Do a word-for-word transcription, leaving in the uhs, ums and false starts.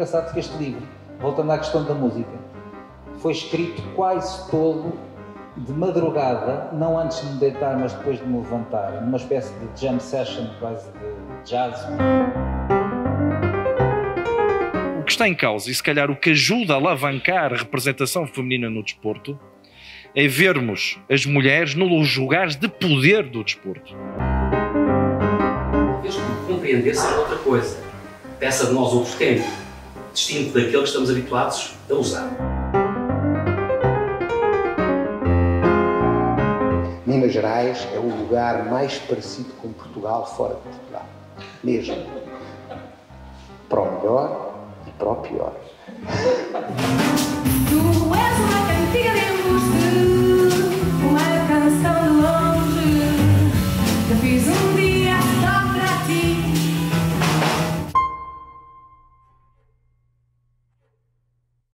engraçado que este livro, voltando à questão da música, foi escrito quase todo de madrugada, não antes de me deitar, mas depois de me levantar, numa espécie de jam session, quase de jazz. O que está em causa, e se calhar o que ajuda a alavancar a representação feminina no desporto, é vermos as mulheres nos lugares de poder do desporto. Desde que compreender ser outra coisa, peça de nós outros tempos, distinto daquele que estamos habituados a usar. Minas Gerais é o lugar mais parecido com Portugal fora de Portugal. Mesmo. Para o melhor e para o pior.